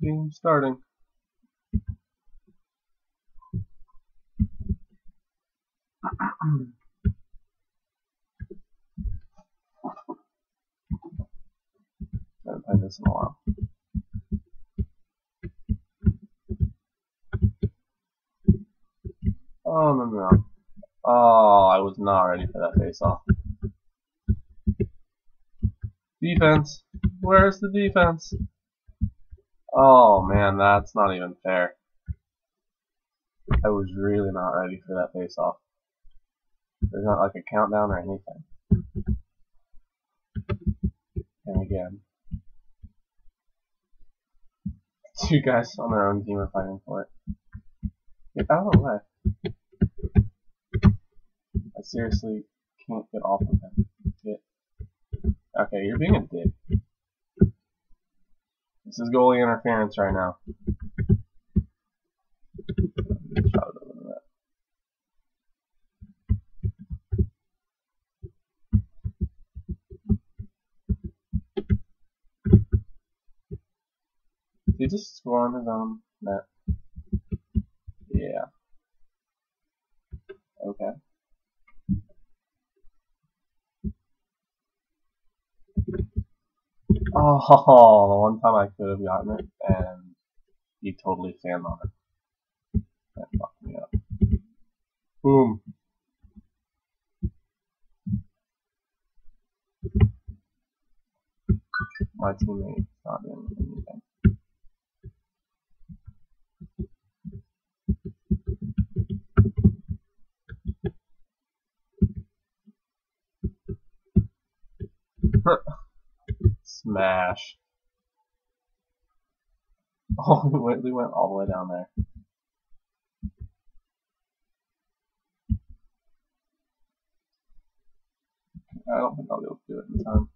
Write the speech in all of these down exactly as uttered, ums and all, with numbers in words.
Game starting. Haven't played this in a while. Oh no no. Oh, I was not ready for that face off. Defense. Where's the defense? Oh man, that's not even fair. I was really not ready for that face off. There's not like a countdown or anything. And again. Two guys on their own team are fighting for it. Get out of the way. I seriously can't get off of him. Get. Okay, you're being a dick. This is goalie interference right now. Shot it over the net. Did he just score on his own net? Yeah. Okay. Oh, the one time I could have gotten it, and he totally fanned on it. That fucked me up. Boom. My teammate not doing anything. Smash. Oh, we went, we went all the way down there. I don't think I'll be able to do it in time.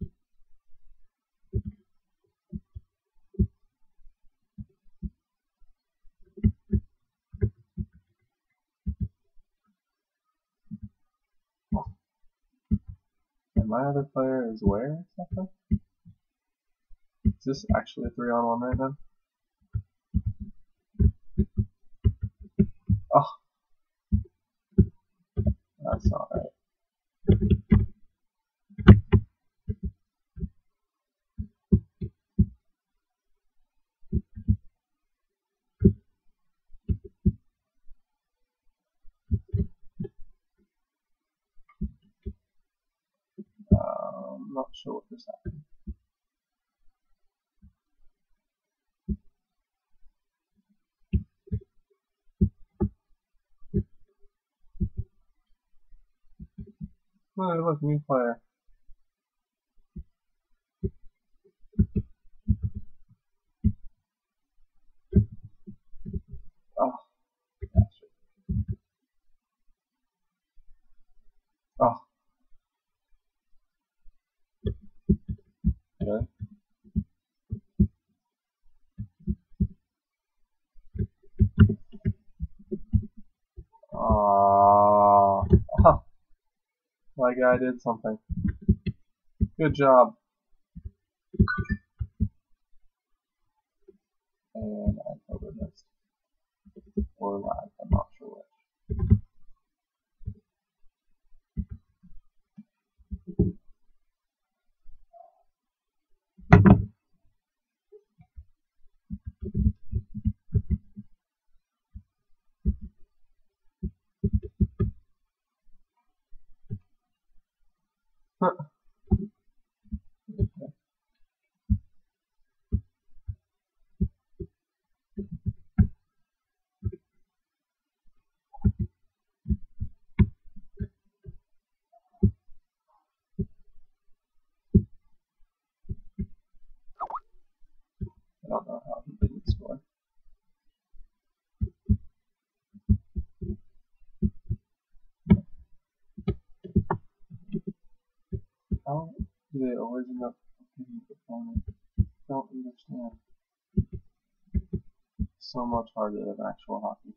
And my other player is where exactly? Is this actually a three on one right now? Oh, that's not right. Uh, I'm not sure what just happened. Oh, look, new player. Oh, gotcha. Oh. Really? Uh, oh, my guy did something. Good job. And I totally missed. Or lagged, I'm not sure which. I don't know how he didn't score. How do they always end up getting the opponent? I don't understand. So much harder than actual hockey.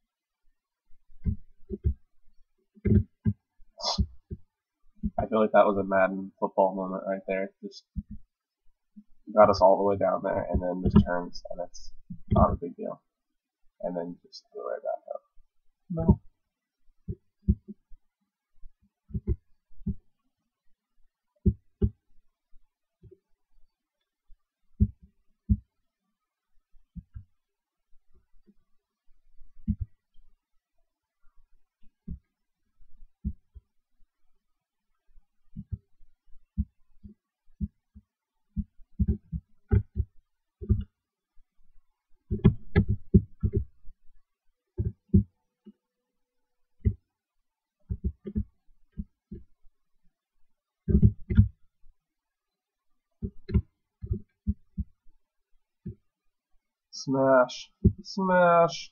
I feel like that was a Madden football moment right there. Just got us all the way down there and then just turns and it's Not a big deal. And then just go right back up. No. Smash. Smash.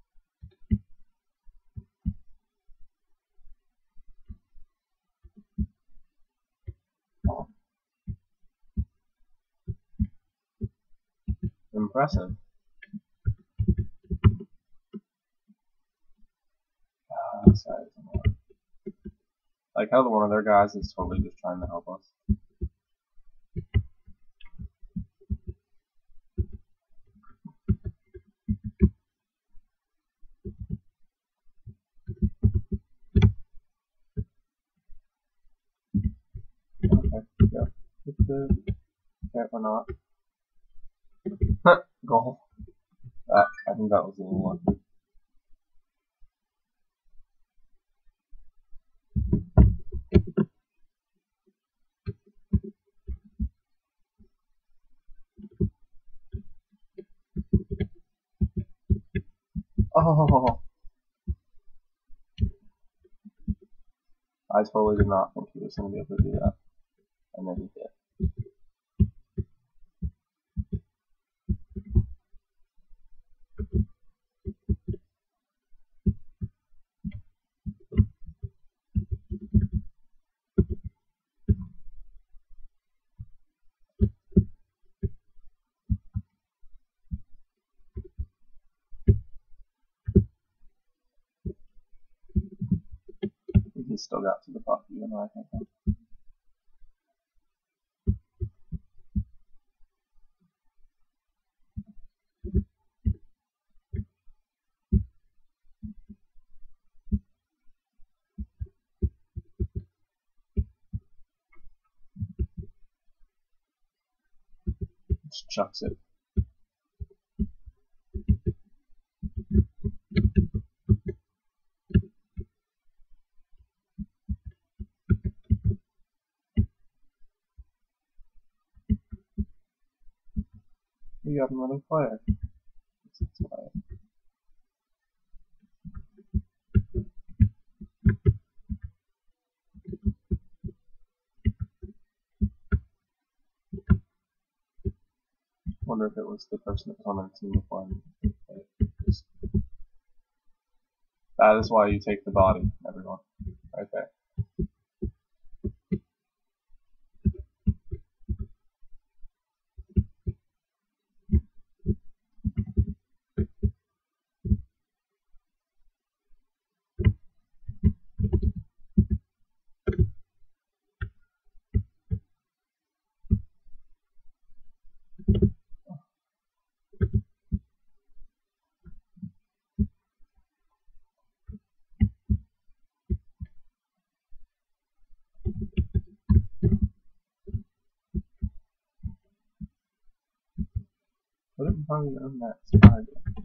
Impressive. Ah, this guy is annoying. Like how the one of their guys is totally just trying to help us. Okay, yeah. It's good. Okay, or not. Goal. That, I think that was a little lucky. Oh, I totally did not think he was going to be able to do that. And then he did. He still got to the puck even though I think him. Just chucks it. We got another player. That's player. Wonder if it was the person that was on the team before. Just, that is why you take the body, everyone. Right there. Put it in front of your own net. Spider.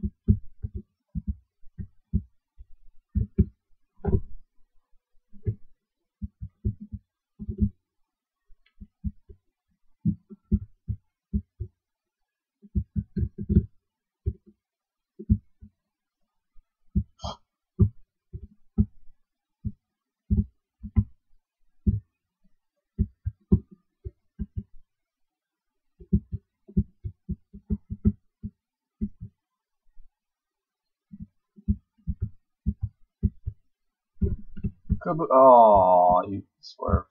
Oh, he swerved.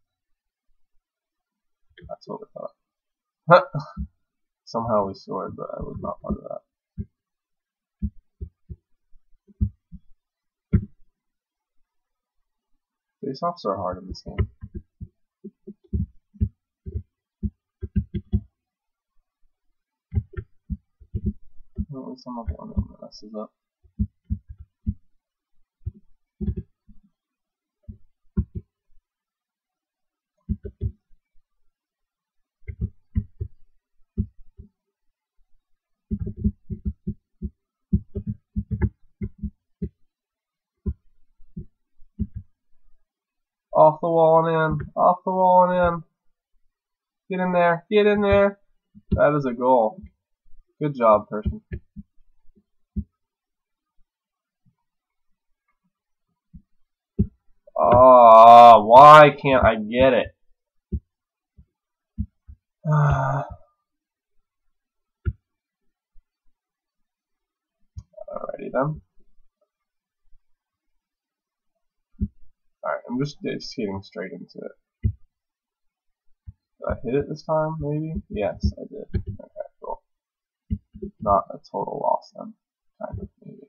That's what we thought. Somehow we scored, but I was not part of that. Face-offs are hard in this game. least I'm not the only one that messes up. Off the wall and in. Off the wall and in. Get in there. Get in there. That is a goal. Good job, person. Ah, oh, why can't I get it? Alrighty then. Alright, I'm just skating straight into it. Did I hit it this time, maybe? Yes, I did. Okay, cool. Not a total loss then. Kind of, maybe.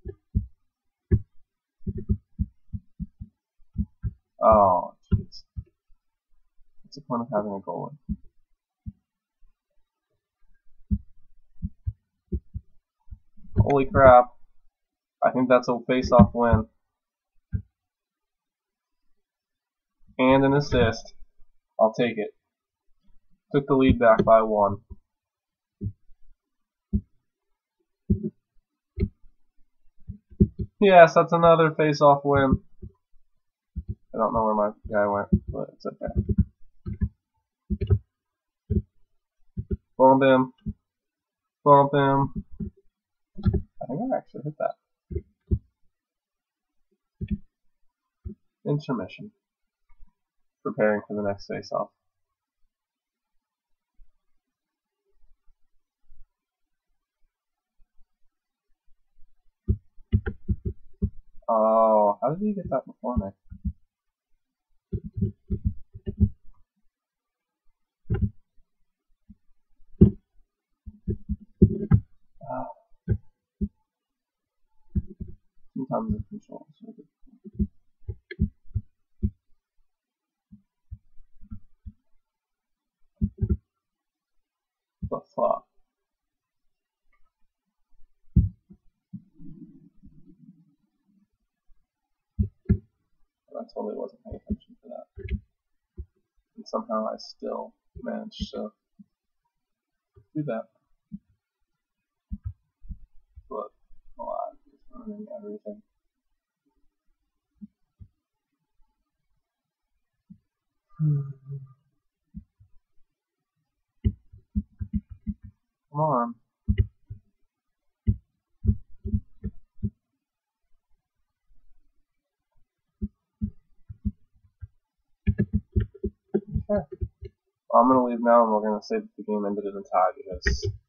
Oh, jeez. What's the point of having a goalie? Holy crap. I think that's a face-off win. And an assist. I'll take it. Took the lead back by one. Yes, that's another face-off win. I don't know where my guy went, but it's okay. Bump him. Bump him. I think I actually hit that. Intermission. Preparing for the next face-off. Oh, how did he get that before me? Oh. Sometimes the controls are good. The fuck? I totally wasn't paying attention to that. And somehow I still managed to do that. But, well, I'm just ruining everything. Come on. Okay. Well, I'm going to leave now and we're going to say that the game ended in a tie because